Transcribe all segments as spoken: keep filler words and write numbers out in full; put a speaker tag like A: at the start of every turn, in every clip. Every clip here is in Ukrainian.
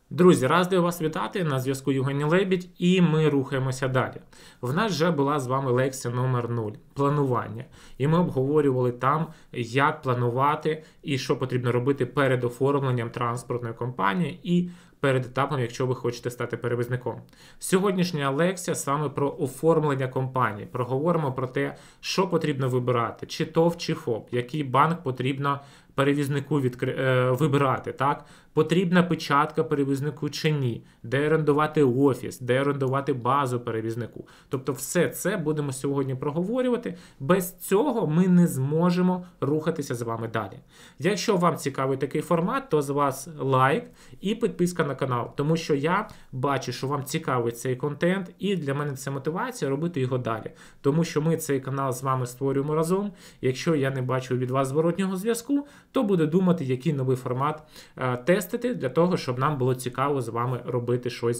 A: Друзі, радий вас вітати, на зв'язку Євгеній Лебідь, і ми рухаємося далі. В нас вже була з вами лекція номер нуль – планування. І ми обговорювали там, як планувати і що потрібно робити перед оформленням транспортної компанії і перед етапом, якщо ви хочете стати перевізником. Сьогоднішня лекція саме про оформлення компанії. Проговоримо про те, що потрібно вибирати, чи ТОВ, чи ФОП, який банк потрібно перевізнику відкри... е, вибирати, так? Потрібна печатка перевізнику чи ні, де орендувати офіс, де орендувати базу перевізнику. Тобто все це будемо сьогодні проговорювати. Без цього ми не зможемо рухатися з вами далі. Якщо вам цікавий такий формат, то з вас лайк і підписка на канал, тому що я бачу, що вам цікавий цей контент, і для мене це мотивація робити його далі. Тому що ми цей канал з вами створюємо разом. Якщо я не бачу від вас зворотнього зв'язку, то буду думати, який новий формат е, тестити для того, щоб нам було цікаво з вами робити щось,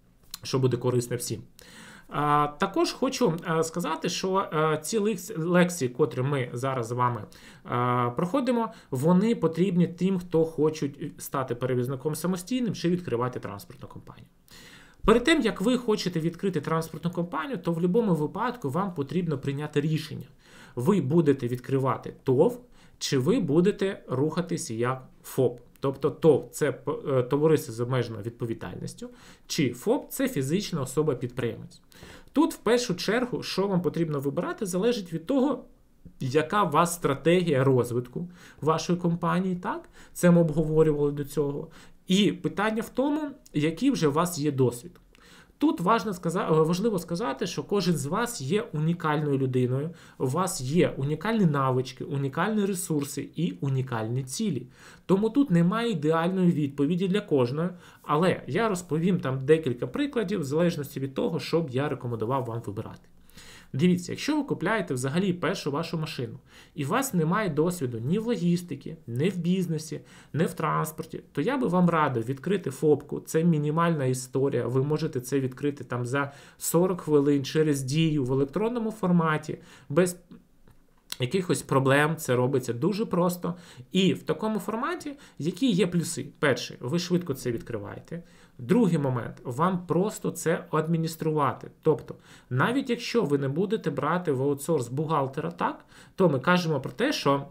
A: що буде корисне всім. А, також хочу а, сказати, що а, ці лекції, котрі ми зараз з вами а, проходимо, вони потрібні тим, хто хочуть стати перевізником самостійним чи відкривати транспортну компанію. Перед тим, як ви хочете відкрити транспортну компанію, то в будь-якому випадку вам потрібно прийняти рішення. Ви будете відкривати ТОВ, чи ви будете рухатися як ФОП. Тобто ТОВ – це товариство з обмеженою відповідальністю, чи ФОП – це фізична особа-підприємець. Тут, в першу чергу, що вам потрібно вибирати, залежить від того, яка у вас стратегія розвитку вашої компанії, так? Це ми обговорювали до цього. І питання в тому, який вже у вас є досвід. Тут важливо сказати, що кожен з вас є унікальною людиною, у вас є унікальні навички, унікальні ресурси і унікальні цілі. Тому тут немає ідеальної відповіді для кожної, але я розповім там декілька прикладів в залежності від того, що б я рекомендував вам вибирати. Дивіться, якщо ви купляєте взагалі першу вашу машину, і у вас немає досвіду ні в логістиці, ні в бізнесі, ні в транспорті, то я би вам радив відкрити ФОПку. Це мінімальна історія. Ви можете це відкрити там за сорок хвилин через дію в електронному форматі, без якихось проблем, це робиться дуже просто. І в такому форматі, які є плюси? Перший, ви швидко це відкриваєте. Другий момент, вам просто це адмініструвати. Тобто, навіть якщо ви не будете брати в аутсорс бухгалтера, так, то ми кажемо про те, що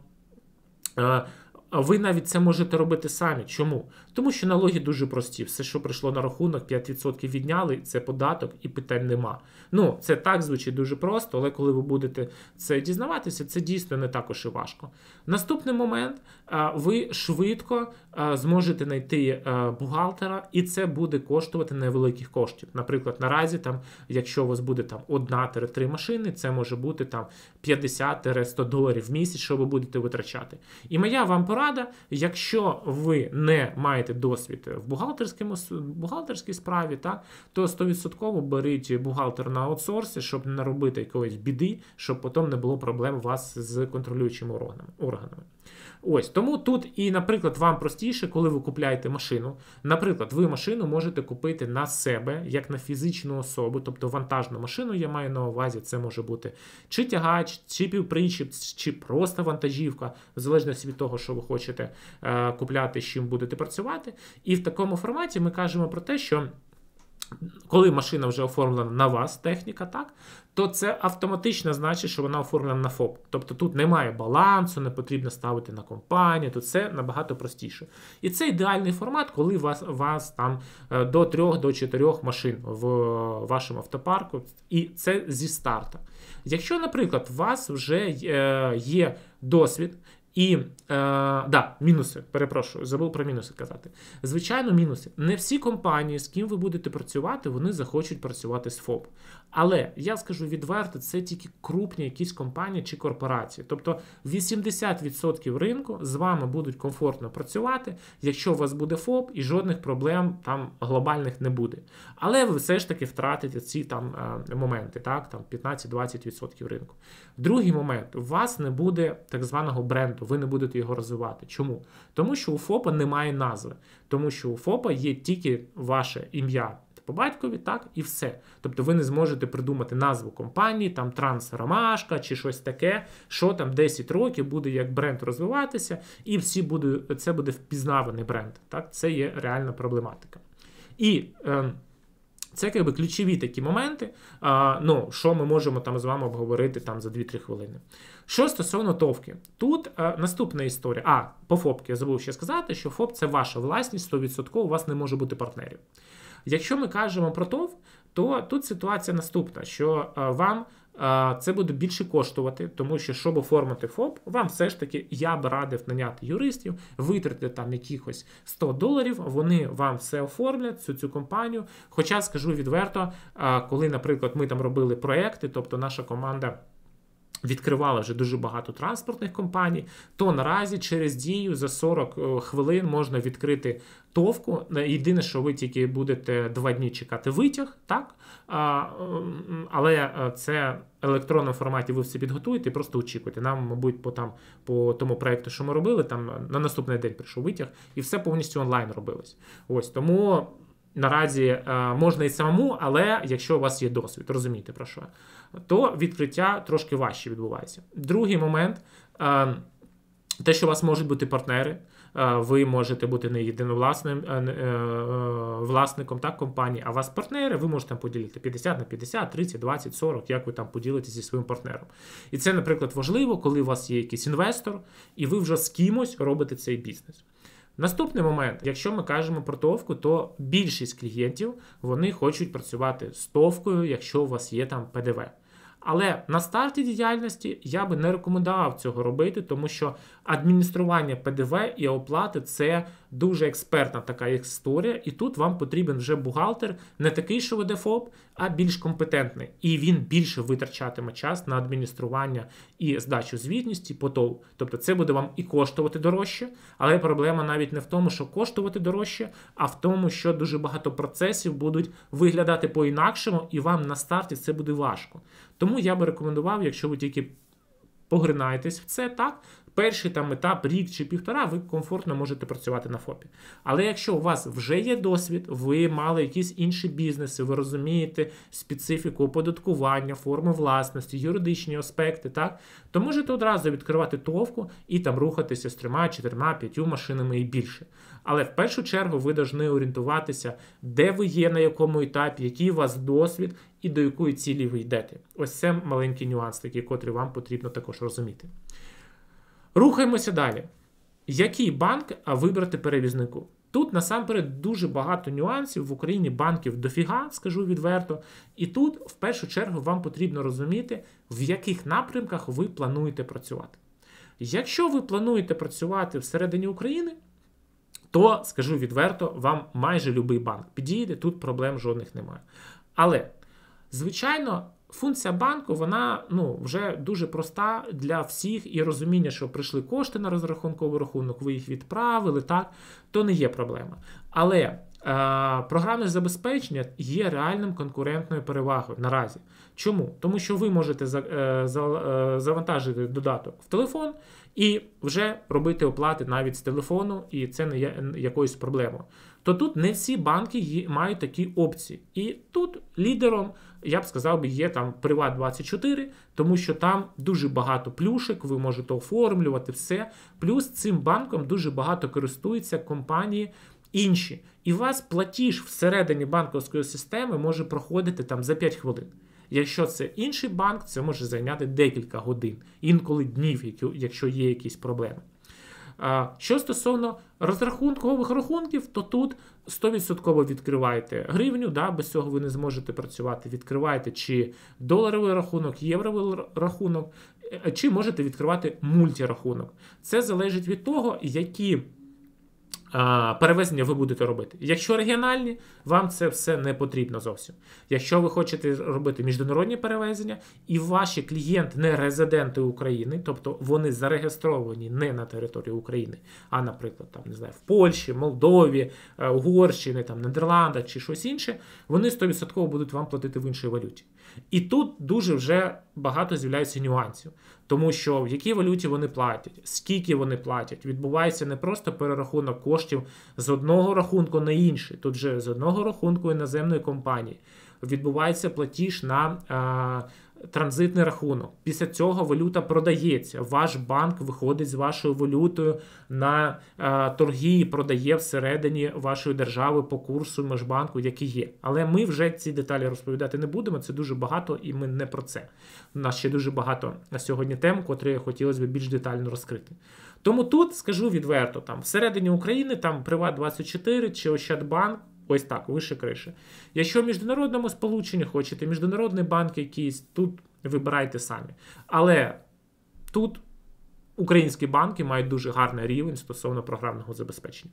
A: е, ви навіть це можете робити самі. Чому? Тому що налоги дуже прості. Все, що прийшло на рахунок, п'ять відсотків відняли, це податок і питань нема. Ну, це так звучить дуже просто, але коли ви будете це дізнаватися, це дійсно не також і важко. Наступний момент, ви швидко зможете знайти бухгалтера, і це буде коштувати невеликих коштів. Наприклад, наразі, там, якщо у вас буде там одна-три машини, це може бути там п'ятдесят-сто доларів в місяць, що ви будете витрачати. І моя вам порада, якщо ви не маєте досвід в бухгалтерській справі, так, то сто відсотків беріть бухгалтера на аутсорсі, щоб не робити якоїсь біди, щоб потім не було проблем у вас з контролюючими органами. Ось, тому тут і, наприклад, вам простіше, коли ви купляєте машину. Наприклад, ви машину можете купити на себе, як на фізичну особу, тобто вантажну машину, я маю на увазі, це може бути чи тягач, чи півпричіп, чи просто вантажівка, в залежності від того, що ви хочете е, купляти, з чим будете працювати. І в такому форматі ми кажемо про те, що коли машина вже оформлена на вас, техніка, так, то це автоматично значить, що вона оформлена на ФОП. Тобто тут немає балансу, не потрібно ставити на компанію, тут це набагато простіше. І це ідеальний формат, коли у вас, вас там до трьох, до чотирьох машин в вашому автопарку, і це зі старта. Якщо, наприклад, у вас вже є досвід, І, е, да, мінуси, перепрошую, забув про мінуси казати. Звичайно, мінуси. Не всі компанії, з ким ви будете працювати, вони захочуть працювати з ФОП. Але, я скажу відверто, це тільки крупні якісь компанії чи корпорації. Тобто, вісімдесят відсотків ринку з вами будуть комфортно працювати, якщо у вас буде ФОП, і жодних проблем там глобальних не буде. Але ви все ж таки втратите ці там е, моменти, так, там п'ятнадцять-двадцять відсотків ринку. Другий момент, у вас не буде так званого бренду, ви не будете його розвивати. Чому? Тому що у ФОПа немає назви. Тому що у ФОПа є тільки ваше ім'я по батькові, так, і все. Тобто ви не зможете придумати назву компанії, там Трансромашка чи щось таке, що там десять років буде як бренд розвиватися, і всі буде, це буде впізнаваний бренд. Так? Це є реальна проблематика. І е, це якби ключові такі моменти, а, ну, що ми можемо там з вами обговорити там за дві-три хвилини. Що стосовно ТОВки, тут а, наступна історія. А, по ФОПки я забув ще сказати, що ФОП – це ваша власність, сто відсотків у вас не може бути партнерів. Якщо ми кажемо про ТОВ, то тут ситуація наступна, що а, вам а, це буде більше коштувати, тому що, щоб оформити ФОП, вам все ж таки, я б радив наняти юристів, витратити там якихось сто доларів, вони вам все оформлять, цю цю компанію. Хоча, скажу відверто, а, коли, наприклад, ми там робили проекти, тобто наша команда відкривала вже дуже багато транспортних компаній, то наразі через Дію за сорок хвилин можна відкрити ТОВку. Єдине, що ви тільки будете два дні чекати витяг, так? А, але це в електронному форматі ви все підготуєте і просто очікуєте. Нам, мабуть, по, там, по тому проєкту, що ми робили, там на наступний день прийшов витяг, і все повністю онлайн робилось. Ось, тому наразі е, можна і самому, але якщо у вас є досвід, розумієте про що, то відкриття трошки важче відбувається. Другий момент, е, те, що у вас можуть бути партнери, е, ви можете бути не єдиновласним е, е, власником так, компанії, а у вас партнери, ви можете там поділити п'ятдесят на п'ятдесят, тридцять, двадцять, сорок, як ви там поділитесь зі своїм партнером. І це, наприклад, важливо, коли у вас є якийсь інвестор, і ви вже з кимось робите цей бізнес. Наступний момент, якщо ми кажемо про ТОВку, то більшість клієнтів, вони хочуть працювати з ТОВкою, якщо у вас є там ПДВ. Але на старті діяльності я би не рекомендував цього робити, тому що адміністрування ПДВ і оплати – це дуже експертна така історія, і тут вам потрібен вже бухгалтер, не такий, що веде ФОП, а більш компетентний. І він більше витрачатиме час на адміністрування і здачу звітності по ТОВ. Тобто це буде вам і коштувати дорожче, але проблема навіть не в тому, що коштувати дорожче, а в тому, що дуже багато процесів будуть виглядати по-інакшому, і вам на старті це буде важко. Тому я би рекомендував, якщо ви тільки погринаєтесь в це, так, перший там етап, рік чи півтора, ви комфортно можете працювати на ФОПі. Але якщо у вас вже є досвід, ви мали якісь інші бізнеси, ви розумієте специфіку оподаткування, форми власності, юридичні аспекти, так, то можете одразу відкривати ТОВку і там рухатися з трьома, чотирма, п'ятью машинами і більше. Але в першу чергу ви повинні орієнтуватися, де ви є, на якому етапі, який у вас досвід і до якої цілі ви йдете. Ось це маленький нюанс, такий, котрий вам потрібно також розуміти. Рухаємося далі. Який банк вибрати перевізнику? Тут насамперед дуже багато нюансів, в Україні банків дофіга, скажу відверто. І тут в першу чергу вам потрібно розуміти, в яких напрямках ви плануєте працювати. Якщо ви плануєте працювати всередині України, то, скажу відверто, вам майже будь-який банк підійде, тут проблем жодних немає. Але, звичайно, функція банку, вона ну, вже дуже проста для всіх, і розуміння, що прийшли кошти на розрахунковий рахунок, ви їх відправили, так, то не є проблема. Але е, програмне забезпечення є реальним конкурентною перевагою наразі. Чому? Тому що ви можете за, е, за, е, завантажити додаток в телефон і вже робити оплати навіть з телефону, і це не є якоюсь проблемою. То тут не всі банки мають такі опції. І тут лідером, я б сказав, є там Приват двадцять чотири, тому що там дуже багато плюшек, ви можете оформлювати все. Плюс цим банком дуже багато користуються компанії інші. І у вас платіж всередині банківської системи може проходити там за п'ять хвилин. Якщо це інший банк, це може зайняти декілька годин, інколи днів, якщо є якісь проблеми. Що стосовно розрахункових рахунків, то тут сто відсотків відкриваєте гривню, да, без цього ви не зможете працювати. Відкриваєте чи доларовий рахунок, євровий рахунок, чи можете відкривати мультирахунок. Це залежить від того, які перевезення ви будете робити. Якщо регіональні, вам це все не потрібно зовсім. Якщо ви хочете робити міжнародні перевезення, і ваші клієнти не резиденти України, тобто вони зареєстровані не на території України, а, наприклад, там, не знаю, в Польщі, Молдові, Угорщині, там, Нідерландах чи щось інше, вони сто відсотків будуть вам платити в іншій валюті. І тут дуже вже багато з'являється нюансів. Тому що в якій валюті вони платять, скільки вони платять, відбувається не просто перерахунок коштів з одного рахунку на інший, тут вже з одного рахунку іноземної компанії. Відбувається платіж на транзитний рахунок. Після цього валюта продається. Ваш банк виходить з вашою валютою на е, торги і продає всередині вашої держави по курсу Межбанку, який є. Але ми вже ці деталі розповідати не будемо, це дуже багато і ми не про це. У нас ще дуже багато на сьогодні тем, котрі хотілося б більш детально розкрити. Тому тут, скажу відверто, там всередині України, там Приват двадцять чотири чи Ощадбанк, ось так, вище криші. Якщо в міжнародному сполученні хочете, міжнародний банк якийсь, тут вибирайте самі. Але тут українські банки мають дуже гарний рівень стосовно програмного забезпечення.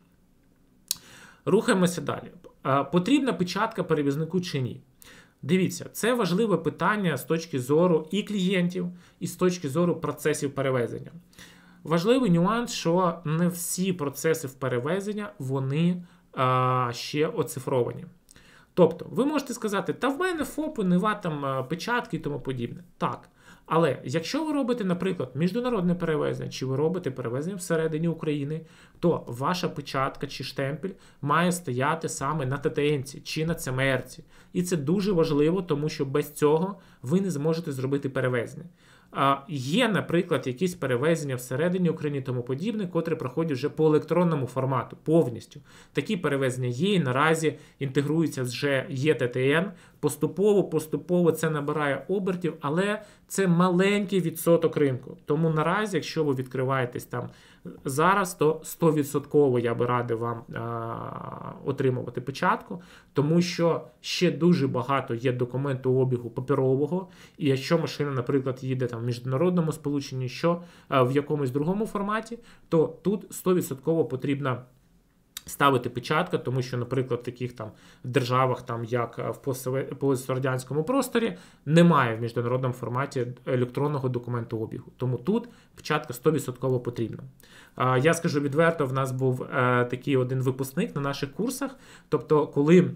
A: Рухаємося далі. Потрібна печатка перевізнику чи ні? Дивіться, це важливе питання з точки зору і клієнтів, і з точки зору процесів перевезення. Важливий нюанс, що не всі процеси в перевезення, вони а, ще оцифровані. Тобто, ви можете сказати, та в мене ФОПи, нива, там, печатки і тому подібне. Так. Але якщо ви робите, наприклад, міжнародне перевезення, чи ви робите перевезення всередині України, то ваша печатка чи штемпель має стояти саме на ТТНці чи на ЦМРці. І це дуже важливо, тому що без цього ви не зможете зробити перевезення. А, є, наприклад, якісь перевезення всередині України і тому подібне, котрі проходять вже по електронному формату, повністю. Такі перевезення є і наразі інтегруються вже є ТТН. Поступово, поступово це набирає обертів, але це маленький відсоток ринку. Тому наразі, якщо ви відкриваєтесь там зараз, то сто відсотків я би радив вам а, отримувати печатку, тому що ще дуже багато є документообігу паперового, і якщо машина, наприклад, їде там в міжнародному сполученні, що а, в якомусь другому форматі, то тут сто відсотків потрібна ставити печатка, тому що, наприклад, в таких там державах, там, як в пострадянському просторі, немає в міжнародному форматі електронного документообігу. Тому тут печатка сто відсотків потрібна. Я скажу відверто, в нас був такий один випускник на наших курсах, тобто, коли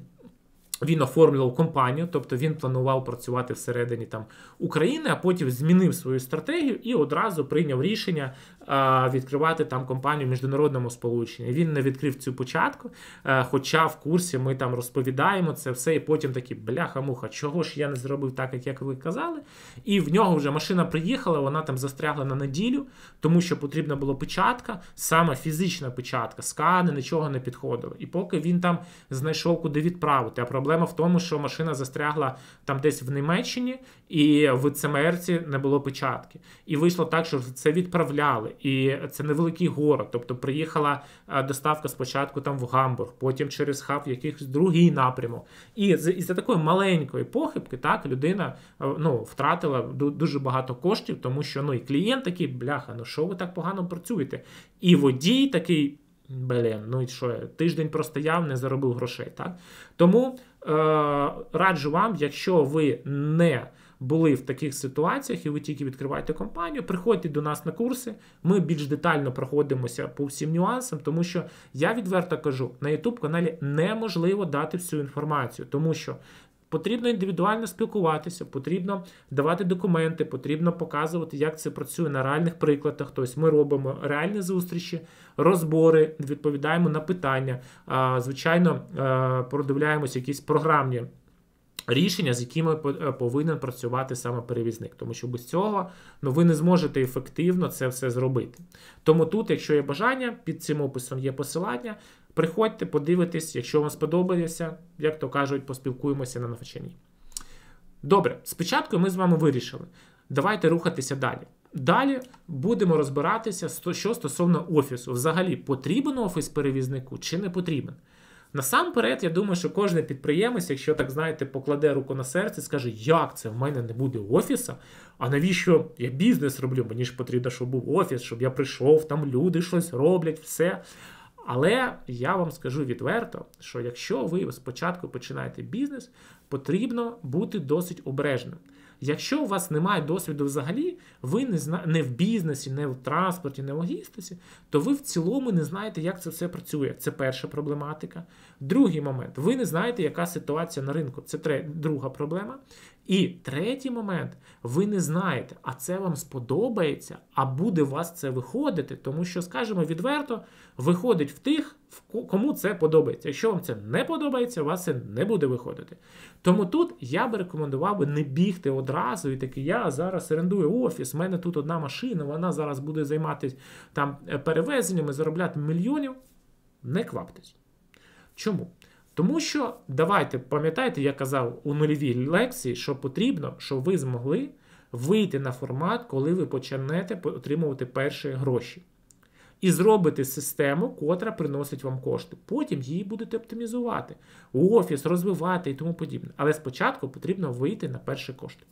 A: він оформлював компанію, тобто він планував працювати всередині там України, а потім змінив свою стратегію і одразу прийняв рішення а, відкривати там компанію в міжнародному сполученні. Він не відкрив цю початку, а, хоча в курсі ми там розповідаємо це все, і потім такі, бляха-муха, чого ж я не зробив так, як ви казали. І в нього вже машина приїхала, вона там застрягла на неділю, тому що потрібна була печатка, саме фізична печатка, скани, нічого не підходило. І поки він там знайшов, куди відправити, а проблема Проблема в тому, що машина застрягла там десь в Німеччині, і в ЦМРці не було печатки. І вийшло так, що це відправляли. І це невеликий город. Тобто приїхала доставка спочатку там в Гамбург, потім через хаб в якийсь другий напрямок. І із-за такої маленької похибки так, людина ну, втратила дуже багато коштів, тому що ну, і клієнт такий, бляха, ну що ви так погано працюєте? І водій такий, блін, ну і що, тиждень простояв, не заробив грошей. Так? Тому е- раджу вам, якщо ви не були в таких ситуаціях і ви тільки відкриваєте компанію, приходьте до нас на курси, ми більш детально проходимося по всім нюансам, тому що я відверто кажу, на YouTube-каналі неможливо дати всю інформацію, тому що потрібно індивідуально спілкуватися, потрібно давати документи, потрібно показувати, як це працює на реальних прикладах. Тобто ми робимо реальні зустрічі, розбори, відповідаємо на питання. Звичайно, продивляємося якісь програмні рішення, з якими повинен працювати саме перевізник. Тому що без цього ну, ви не зможете ефективно це все зробити. Тому тут, якщо є бажання, під цим описом є посилання. Приходьте, подивитесь, якщо вам сподобається, як то кажуть, поспілкуємося на навчанні. Добре, спочатку ми з вами вирішили. Давайте рухатися далі. Далі будемо розбиратися, що стосовно офісу. Взагалі, потрібен офіс перевізнику чи не потрібен? Насамперед, я думаю, що кожен підприємець, якщо, так знаєте, покладе руку на серце, скаже, як це, в мене не буде офіса? А навіщо я бізнес роблю? Мені ж потрібно, щоб був офіс, щоб я прийшов, там люди щось роблять, все. Але я вам скажу відверто, що якщо ви спочатку починаєте бізнес, потрібно бути досить обережним. Якщо у вас немає досвіду взагалі, ви не, зна... не в бізнесі, не в транспорті, не в логістиці, то ви в цілому не знаєте, як це все працює. Це перша проблематика. Другий момент. Ви не знаєте, яка ситуація на ринку. Це тре... друга проблема. І третій момент, ви не знаєте, а це вам сподобається, а буде у вас це виходити, тому що, скажімо відверто, виходить в тих, кому це подобається. Якщо вам це не подобається, у вас це не буде виходити. Тому тут я би рекомендував би не бігти одразу і таки, я зараз орендую офіс, в мене тут одна машина, вона зараз буде займатися там перевезеннями, заробляти мільйонів. Не кваптесь. Чому? Тому що, давайте, пам'ятаєте, я казав у нульовій лекції, що потрібно, щоб ви змогли вийти на формат, коли ви почнете отримувати перші гроші. І зробити систему, котра приносить вам кошти. Потім її будете оптимізувати, офіс розвивати і тому подібне. Але спочатку потрібно вийти на перші кошти.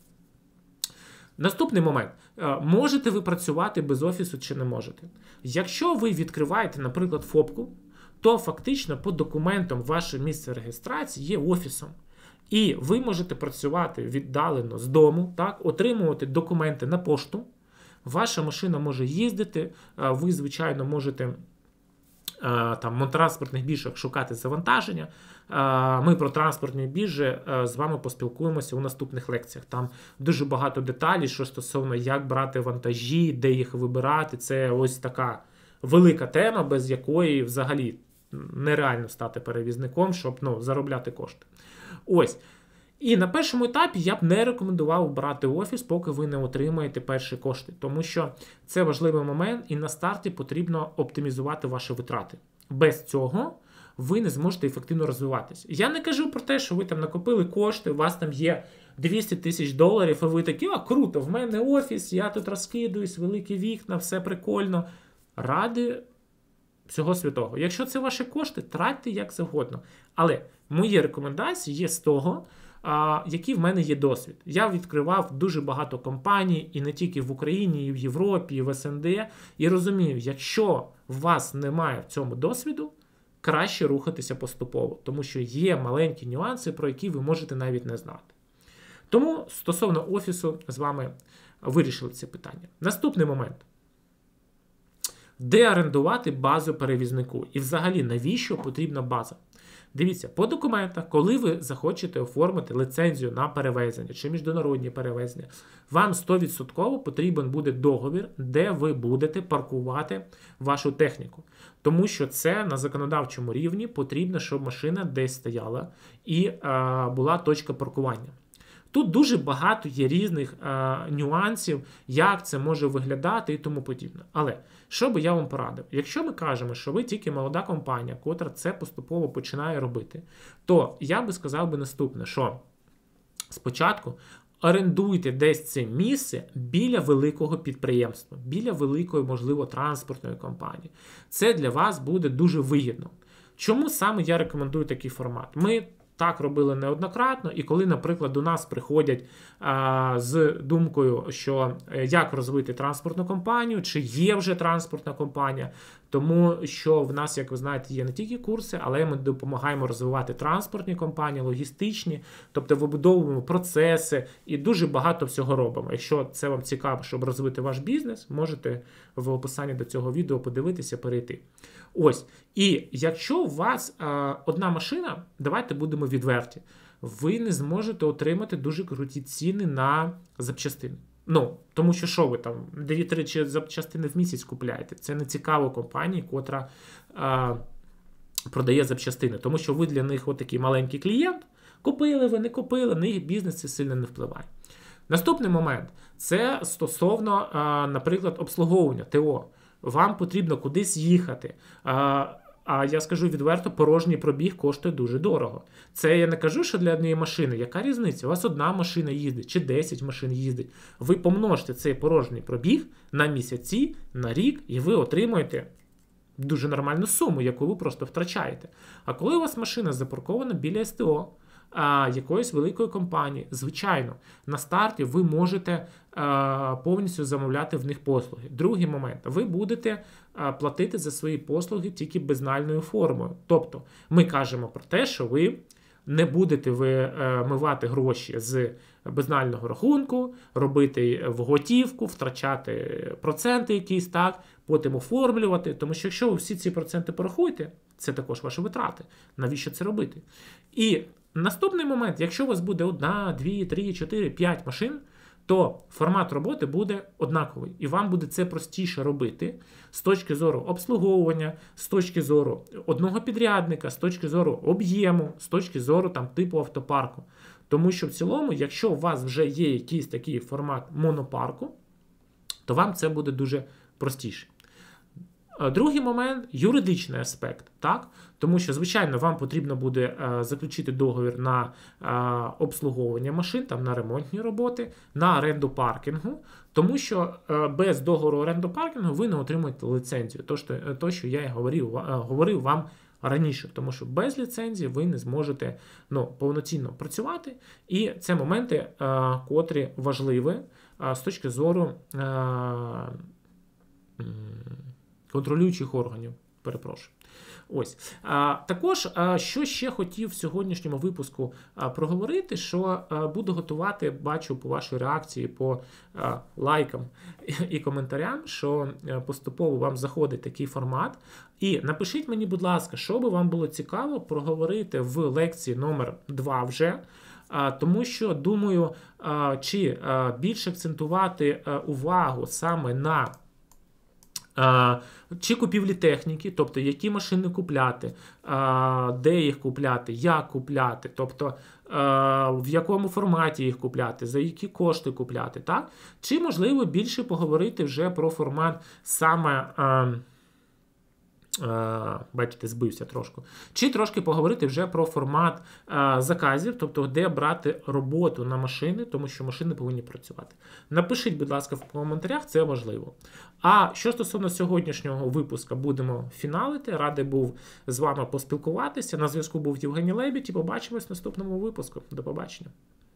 A: Наступний момент. Можете ви працювати без офісу чи не можете? Якщо ви відкриваєте, наприклад, ФОПку, то фактично по документам ваше місце реєстрації є офісом. І ви можете працювати віддалено з дому, так, отримувати документи на пошту. Ваша машина може їздити, ви, звичайно, можете там, на транспортних біржах шукати завантаження. Ми про транспортні біржі з вами поспілкуємося у наступних лекціях. Там дуже багато деталей, що стосовно як брати вантажі, де їх вибирати. Це ось така велика тема, без якої взагалі нереально стати перевізником, щоб ну, заробляти кошти. Ось. І на першому етапі я б не рекомендував брати офіс, поки ви не отримаєте перші кошти. Тому що це важливий момент, і на старті потрібно оптимізувати ваші витрати. Без цього ви не зможете ефективно розвиватися. Я не кажу про те, що ви там накопили кошти, у вас там є двісті тисяч доларів, і ви такі, а круто, в мене офіс, я тут розкидуюсь, великі вікна, все прикольно. Ради всього святого. Якщо це ваші кошти, тратьте як завгодно. Але мої рекомендації є з того, а, який в мене є досвід. Я відкривав дуже багато компаній, і не тільки в Україні, і в Європі, і в ес ен де, і розумію, якщо у вас немає в цьому досвіду, краще рухатися поступово, тому що є маленькі нюанси, про які ви можете навіть не знати. Тому стосовно офісу з вами вирішили це питання. Наступний момент. Де орендувати базу перевізнику? І взагалі, навіщо потрібна база? Дивіться, по документах, коли ви захочете оформити ліцензію на перевезення чи міжнародні перевезення, вам сто відсотків потрібен буде договір, де ви будете паркувати вашу техніку. Тому що це на законодавчому рівні потрібно, щоб машина десь стояла і е, була точка паркування. Тут дуже багато є різних е, нюансів, як це може виглядати і тому подібне. Але, що би я вам порадив? Якщо ми кажемо, що ви тільки молода компанія, котра це поступово починає робити, то я би сказав би наступне, що спочатку орендуйте десь це місце біля великого підприємства, біля великої, можливо, транспортної компанії. Це для вас буде дуже вигідно. Чому саме я рекомендую такий формат? Ми так робили неоднократно, і коли, наприклад, до нас приходять а, з думкою, що як розвити транспортну компанію, чи є вже транспортна компанія, тому що в нас, як ви знаєте, є не тільки курси, але ми допомагаємо розвивати транспортні компанії, логістичні, тобто вибудовуємо процеси і дуже багато всього робимо. Якщо це вам цікаво, щоб розвити ваш бізнес, можете в описанні до цього відео подивитися, перейти. Ось. І якщо у вас а, одна машина, давайте будемо відверті, ви не зможете отримати дуже круті ціни на запчастини. Ну, тому що що ви там, дві-три запчастини в місяць купляєте? Це не цікаво компанії, котра а, продає запчастини. Тому що ви для них отакий маленький клієнт, купили ви, не купили, на їх бізнес це сильно не впливає. Наступний момент – це стосовно, а, наприклад, обслуговування, те о. Вам потрібно кудись їхати. А, а я скажу відверто, порожній пробіг коштує дуже дорого. Це я не кажу, що для однієї машини. Яка різниця? У вас одна машина їздить, чи десять машин їздить. Ви помножте цей порожній пробіг на місяці, на рік, і ви отримуєте дуже нормальну суму, яку ви просто втрачаєте. А коли у вас машина запаркована біля ес те о, а, якоїсь великої компанії, звичайно, на старті ви можете а, повністю замовляти в них послуги. Другий момент. Ви будете а, платити за свої послуги тільки безнальною формою. Тобто, ми кажемо про те, що ви не будете вимивати гроші з безнального рахунку, робити в готівку, втрачати проценти якісь, так, потім оформлювати. Тому що якщо ви всі ці проценти порахуєте, це також ваші витрати. Навіщо це робити? І Наступний момент, якщо у вас буде одна, дві, три, чотири, п'ять машин, то формат роботи буде однаковий. І вам буде це простіше робити з точки зору обслуговування, з точки зору одного підрядника, з точки зору об'єму, з точки зору там, типу автопарку. Тому що в цілому, якщо у вас вже є якийсь такий формат монопарку, то вам це буде дуже простіше. Другий момент – юридичний аспект. Так? Тому що, звичайно, вам потрібно буде е, заключити договір на е, обслуговування машин, там, на ремонтні роботи, на оренду паркінгу, тому що е, без договору оренду паркінгу ви не отримуєте ліцензію. То, що, то, що я і говорив, е, говорив вам раніше, тому що без ліцензії ви не зможете ну, повноцінно працювати. І це моменти, е, котрі важливі е, з точки зору е, контролюючих органів. Перепрошую. Ось. А, також, а, що ще хотів в сьогоднішньому випуску а, проговорити, що а, буду готувати, бачу по вашій реакції, по а, лайкам і, і коментарям, що а, поступово вам заходить такий формат. І напишіть мені, будь ласка, що би вам було цікаво проговорити в лекції номер два вже, а, тому що, думаю, а, чи а, більше акцентувати а, увагу саме на чи купівлі техніки, тобто які машини купляти, де їх купляти, як купляти, тобто в якому форматі їх купляти, за які кошти купляти, так? Чи, можливо, більше поговорити вже про формат саме, бачите, збився трошки, чи трошки поговорити вже про формат заказів, тобто де брати роботу на машини, тому що машини повинні працювати. Напишіть, будь ласка, в коментарях, це важливо. А що стосовно сьогоднішнього випуска, будемо фіналити. Радий був з вами поспілкуватися. На зв'язку був Євгеній Лебідь і побачимось в наступному випуску. До побачення.